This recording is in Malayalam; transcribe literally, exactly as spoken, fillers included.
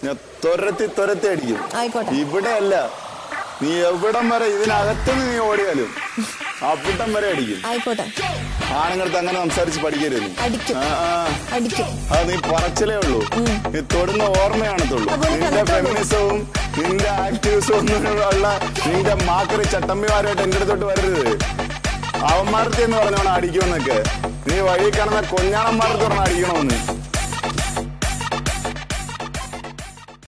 ഞാൻ തുരത്തി തുരത്തി അടിക്കും. ഇവിടെ അല്ല, നീ എവിടം വരെ ഇതിനകത്തുനിന്ന് നീ ഓടിയാലും അവിടം വരെ അടിക്കും. ആയിക്കോട്ടെ. ആണുങ്ങൾക്ക് അങ്ങനെ സംസാരിച്ച് പഠിക്കരുത്. അത് നീ പറച്ചിലേ ഉള്ളൂ, നീ തൊടുന്ന ഓർമ്മയാണത്തുള്ളൂ. നിന്റെ ഫെമിനിസവും നിന്റെ ആക്ടിവിസവും ഒന്നുള്ള നിന്റെ മാക്കറി ചട്ടമ്പിമാരായിട്ട് എന്റെ അടുത്തോട്ട് വരരുത്. അവന്മാരത്തെ എന്ന് പറഞ്ഞോണം അടിക്കുമെന്നൊക്കെ. നീ വഴി കാണുന്ന കൊഞ്ഞാണന്മാരത്ത് പറഞ്ഞാൽ അടിക്കണമെന്ന്.